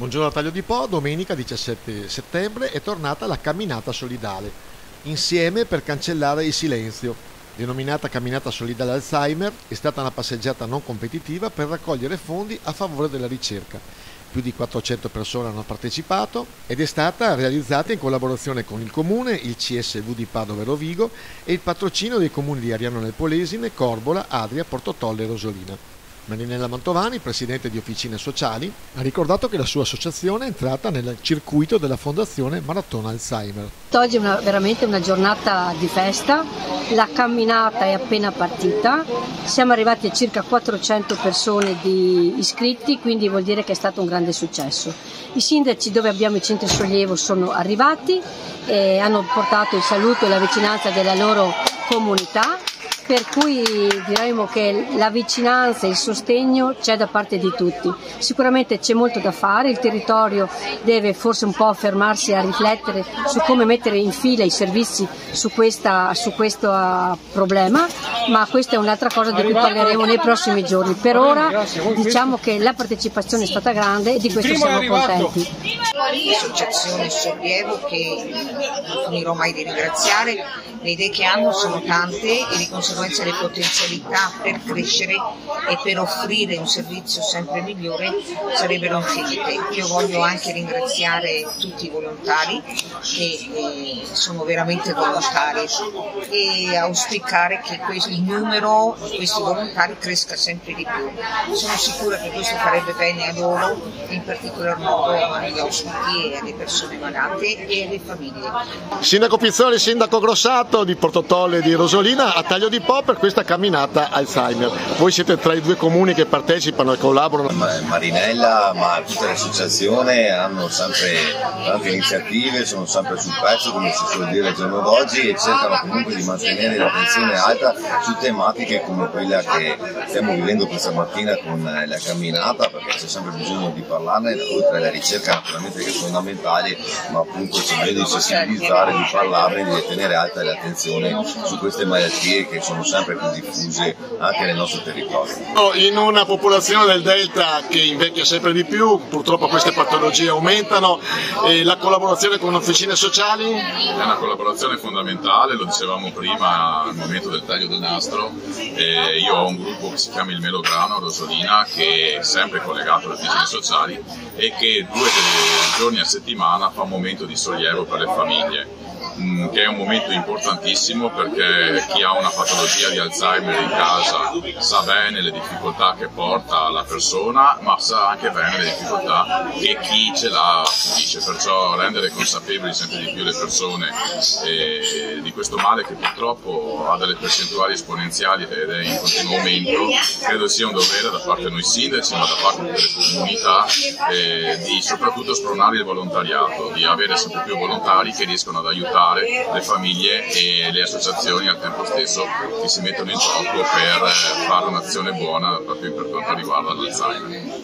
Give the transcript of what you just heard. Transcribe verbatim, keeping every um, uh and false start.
Buongiorno da Taglio di Po, domenica diciassette settembre è tornata la camminata solidale, insieme per cancellare il silenzio. Denominata camminata solidale Alzheimer, è stata una passeggiata non competitiva per raccogliere fondi a favore della ricerca. Più di quattrocento persone hanno partecipato ed è stata realizzata in collaborazione con il Comune, il C S V di Padova e Rovigo e il patrocinio dei comuni di Ariano nel Polesine, Corbola, Adria, Portotolle e Rosolina. Marinella Mantovani, presidente di Officine Sociali, ha ricordato che la sua associazione è entrata nel circuito della Fondazione Maratona Alzheimer. Oggi è una, veramente una giornata di festa, la camminata è appena partita, siamo arrivati a circa quattrocento persone di iscritti, quindi vuol dire che è stato un grande successo. I sindaci dove abbiamo i centri sollievo sono arrivati e hanno portato il saluto e la vicinanza della loro comunità. Per cui diremo che la vicinanza e il sostegno c'è da parte di tutti. Sicuramente c'è molto da fare, il territorio deve forse un po' fermarsi a riflettere su come mettere in fila i servizi su, questa, su questo uh, problema, ma questa è un'altra cosa di cui parleremo nei prossimi giorni. Per ora diciamo che la partecipazione è stata grande e di questo siamo contenti. Associazione Sollievo, che non finirò mai di ringraziare, le idee che hanno sono tante e di conseguenza le potenzialità per crescere e per offrire un servizio sempre migliore sarebbero infinite. Io voglio anche ringraziare tutti i volontari che eh, sono veramente volontari e auspicare che il numero di questi volontari cresca sempre di più. Sono sicura che questo farebbe bene a loro, in particolar modo agli ospiti e alle persone malate e alle famiglie. Sindaco Pizzoli, sindaco Grossato di Portotolle e di Rosolina, a Taglio di Po per questa camminata Alzheimer. Voi siete tra i due comuni che partecipano e collaborano. Marinella, ma tutte le associazioni hanno sempre tante iniziative, sono sempre sul pezzo, come si suol dire al giorno d'oggi, e cercano comunque di mantenere l'attenzione alta su tematiche come quella che stiamo vivendo questa mattina con la camminata, perché c'è sempre bisogno di parlarne, oltre alla ricerca naturalmente che è fondamentale, ma appunto c'è bisogno di sensibilizzare, di parlarne, di tenere alta l'attenzione su queste malattie che sono sempre più diffuse anche nel nostro territorio. In una popolazione del Delta che invecchia sempre di più, purtroppo queste patologie aumentano, e la collaborazione con officine sociali? È una collaborazione fondamentale, lo dicevamo prima al momento del taglio del nastro. Eh, io ho un gruppo che si chiama il Melograno a Rosolina, che è sempre collegato alle officine sociali e che due giorni a settimana fa un momento di sollievo per le famiglie, che è un momento importantissimo perché chi ha una patologia di Alzheimer in casa sa bene le difficoltà che porta la persona, ma sa anche bene le difficoltà che chi ce l'ha subisce, perciò rendere consapevoli sempre di più le persone eh, di questo male che purtroppo ha delle percentuali esponenziali ed è in continuo aumento, credo sia un dovere da parte di noi sindaci, ma da parte delle comunità, eh, di soprattutto spronare il volontariato, di avere sempre più volontari che riescono ad aiutare le famiglie e le associazioni al tempo stesso che si mettono in gioco per fare un'azione buona proprio per quanto riguarda l'Alzheimer.